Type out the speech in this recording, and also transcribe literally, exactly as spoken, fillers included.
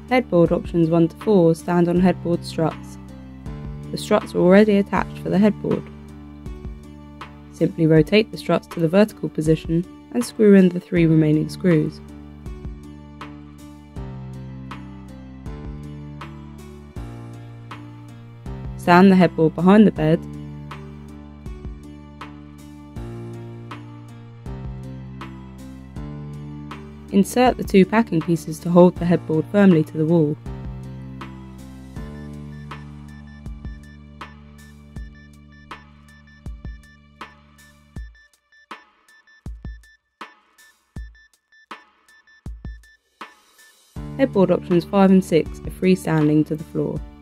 Headboard options one to four stand on headboard struts. The struts are already attached for the headboard. Simply rotate the struts to the vertical position and screw in the three remaining screws. Stand the headboard behind the bed. Insert the two packing pieces to hold the headboard firmly to the wall. Headboard options five and six are freestanding to the floor.